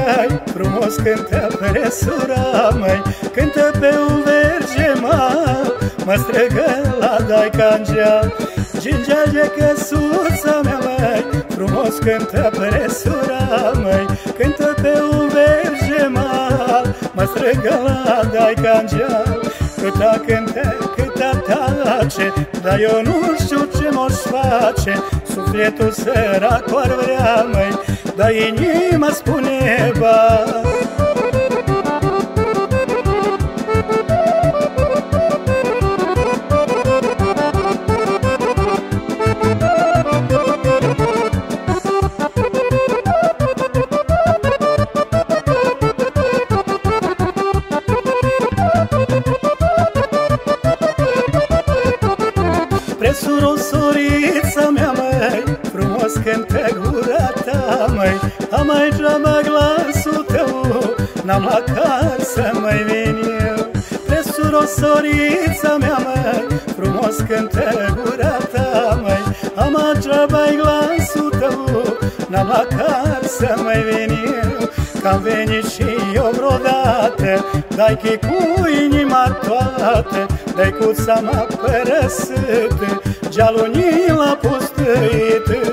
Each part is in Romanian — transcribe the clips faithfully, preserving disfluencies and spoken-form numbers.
măi, frumos cântă presura, măi, cântă pe un verge mal, mă strigă la daica în geal. Gingeage căsuța mea, măi, frumos cântă presura, măi, cântă pe un verge mal, mă strigă la daica în geal. Câta cânte, câta tace, dar eu nu știu ce m-o-și face. Sufletul săracu ar vrea, măi, dar inima spune ba. Presuro, sorița mea, măi, frumos cântă gura ta, măi, am mai geaba glasul tău, n-am la casă, mai vin eu. Presuro, sorița mea, măi, frumos cântă gura ta, măi, am mai geaba glasul tău, n-am la casă, mai vin eu. Că-am venit și eu vreodată, dai-chi cu inima toată, dai cu ța-ma părăsit, gealul ni l-a pustuit.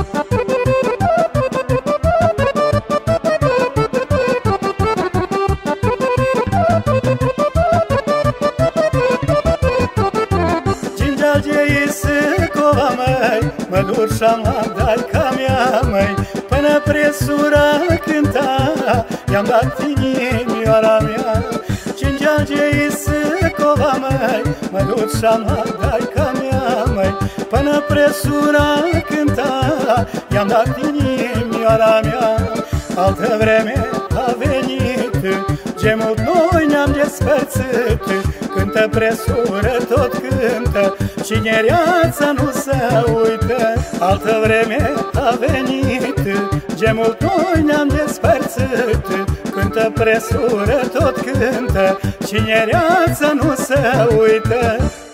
Gingeage-i sâcova, măi, mă duc și-am la daica mea, măi, până presura cânta, i-am dat inimioara mea. Gingeage-i sâcova, măi, mă duc și-am la daica mea, măi, până presura cânta, i-am dat inimioara mea. Altă vreme a venit, ce mult noi ne-am despărțit, cântă presură, tot cântă, cinereața nu se uită. Altă vreme a venit, ce mult noi ne-am despărțit, cântă presură, tot cântă, cinereața nu se uită.